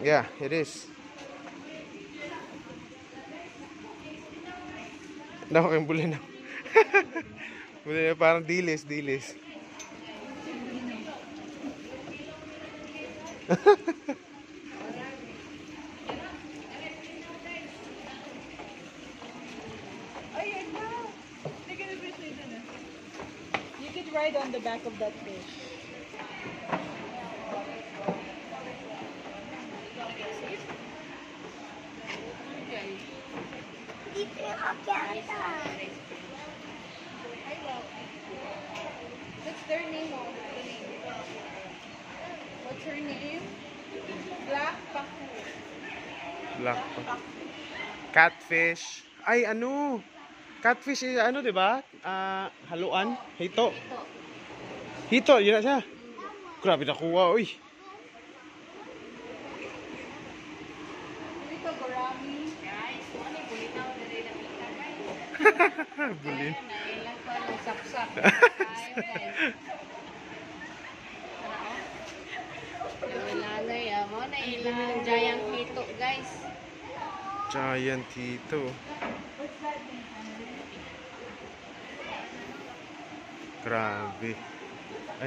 Yeah, it is. Naku, yung buli na. Buli na parang dilis, dilis. You could ride on the back of that fish. What's their name? What's her name? Black Paku. Black pa. Catfish. Ay, ano? Catfish is ano, di ba? Haluan? Hito. Hito, yun na siya. Grabe nakuha, uy. Ito, Gorami. Guys, ano yung bulitaw na rin ang kita, guys? Bulin. Nailang pa ng sapsap. Ayaw, guys. Nalalay, mo na ilang giant hito, guys. Giant hito. Grabe. Ay.